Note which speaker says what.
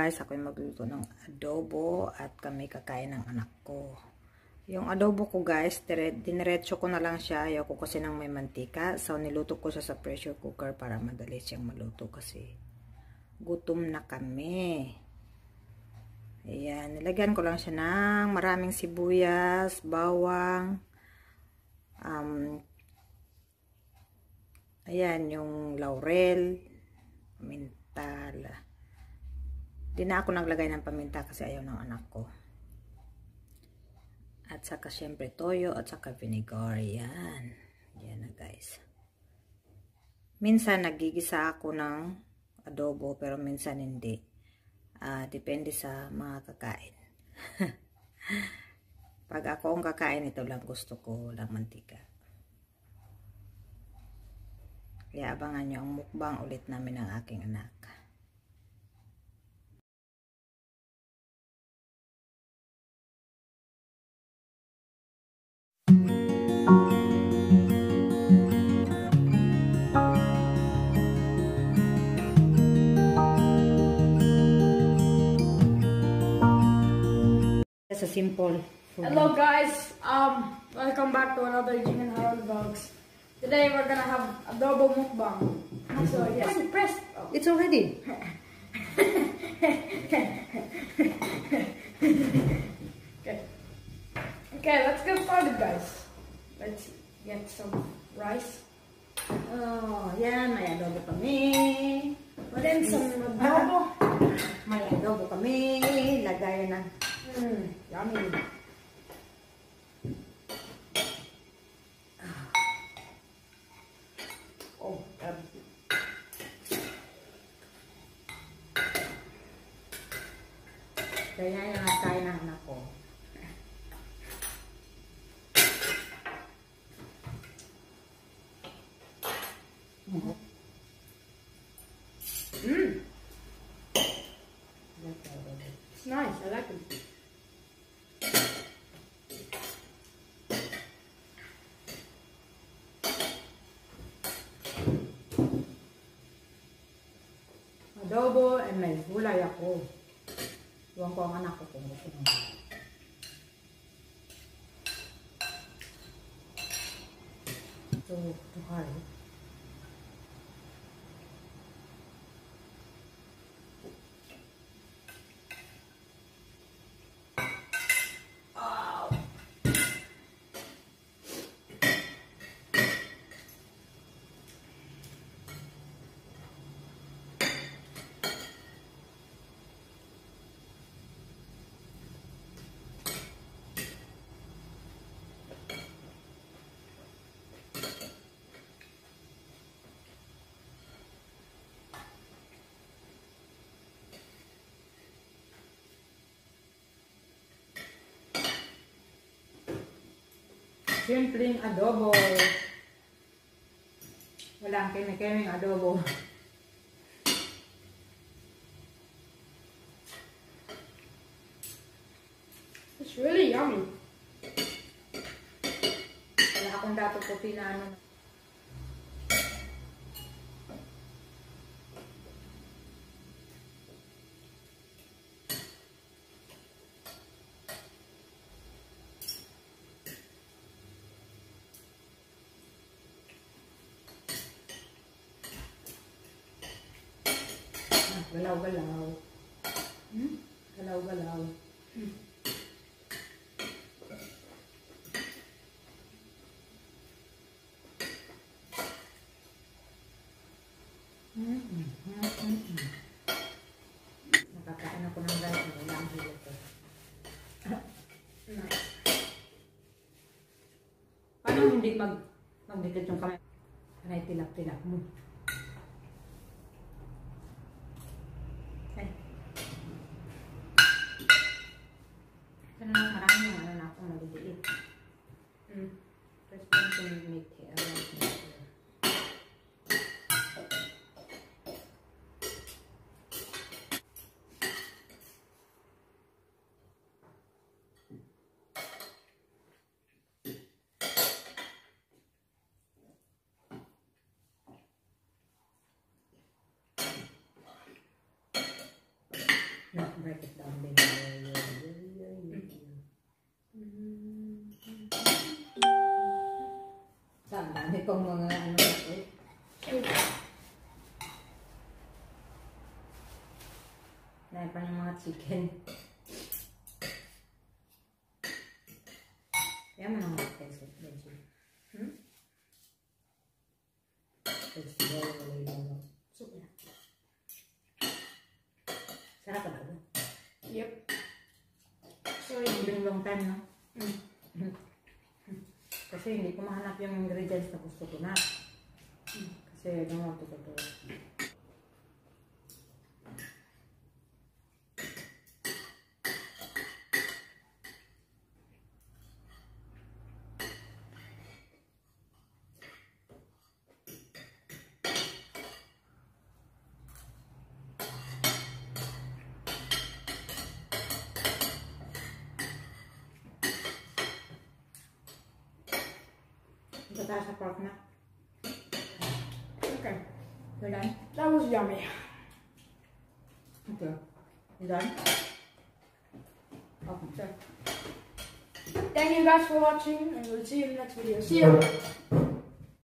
Speaker 1: guys, ako yung magluto ng adobo at kami kakain ng anak ko. Yung adobo ko guys, diniretso ko na lang siya. Ayaw ko kasi ng may mantika. So niluto ko siya sa pressure cooker para madali siyang maluto kasi gutom na kami. Ayan, nilagyan ko lang siya ng maraming sibuyas, bawang, ayan, yung laurel, paminta. Di na ako naglagay ng paminta kasi ayaw ng anak ko. At saka syempre toyo at saka vinegar. Yan. Yan na guys. Minsan nagigisa ako ng adobo pero minsan hindi. Depende sa mga kakain. Pag ako ang kakain, ito lang gusto ko, walang mantika. Kaya abangan nyo ang mukbang ulit namin ng aking anak. It's a simple food.
Speaker 2: Hello guys, welcome back to another Jing and Harold vlogs. Today we're gonna have adobo mukbang. So yes, press. Oh.
Speaker 1: It's already.
Speaker 2: Okay, let's get started guys. Let's get some rice.
Speaker 1: Oh, yan, may adobo kami.
Speaker 2: Put in some adobo.
Speaker 1: May adobo kami. Lagay na.
Speaker 2: Yummy. Oh,
Speaker 1: Kaya yung nakain ng anak ko.
Speaker 2: It's nice. I like it.
Speaker 1: Adobo and may gulay ako. Iwan ko ang anak ko kung gusto mo. Ito hard. Simpleng adobo. Walang kemeng adobo.
Speaker 2: It's really yummy.
Speaker 1: Wala akong dato puti na ano. Galaw-galaw. Galaw-galaw. Nakakain ako ng rice na wala ang hilig ko.
Speaker 2: Nice.
Speaker 1: Paano hindi magdikit yung kamay? Panay tilap-tilap mo. Marami yung ano na ako maliliit. First one to make here. break it down, baby. Saan dami pang mga ano eh. Dahil pa ng mga chicken. Kaya mo nang mga pencil. Sarap ka ba?
Speaker 2: Yep.
Speaker 1: So, it's been long time, no? Kasi hindi ko mahanap yung ingredients na gusto ko na. Kasi I don't want to go to it. Ito tayo sa pork na.
Speaker 2: Okay.
Speaker 1: You're done?
Speaker 2: That was yummy.
Speaker 1: Okay. You done? Okay.
Speaker 2: Thank you guys for watching, and we'll see you in the next video. See you.